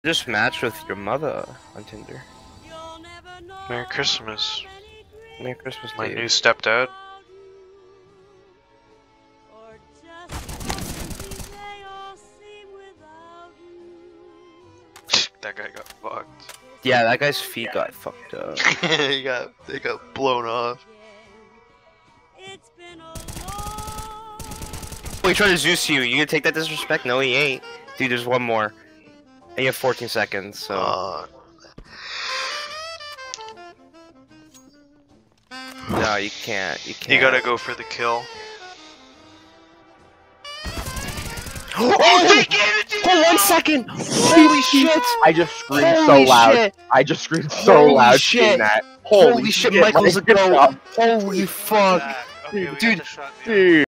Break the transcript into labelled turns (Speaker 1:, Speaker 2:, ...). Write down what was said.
Speaker 1: Just match with your mother on Tinder.
Speaker 2: Merry Christmas.
Speaker 1: Merry Christmas,
Speaker 2: My
Speaker 1: Dave.
Speaker 2: new stepdad. That guy got fucked.
Speaker 1: Yeah, that guy's feet got fucked up.
Speaker 2: They got blown off.
Speaker 1: Oh, he tried to Zeus you. You gonna take that disrespect? No, he ain't. Dude, there's one more. And you have 14 seconds, so... No, you can't. You can't.
Speaker 2: You gotta go for the kill.
Speaker 1: Oh, he gave it to you! For 1 second! Holy shit!
Speaker 3: I just screamed so loud.
Speaker 1: Shit.
Speaker 3: I just screamed so loud seeing that.
Speaker 1: Holy shit, Michael's a goat! Holy fuck!
Speaker 2: Okay,
Speaker 1: dude,
Speaker 2: dude.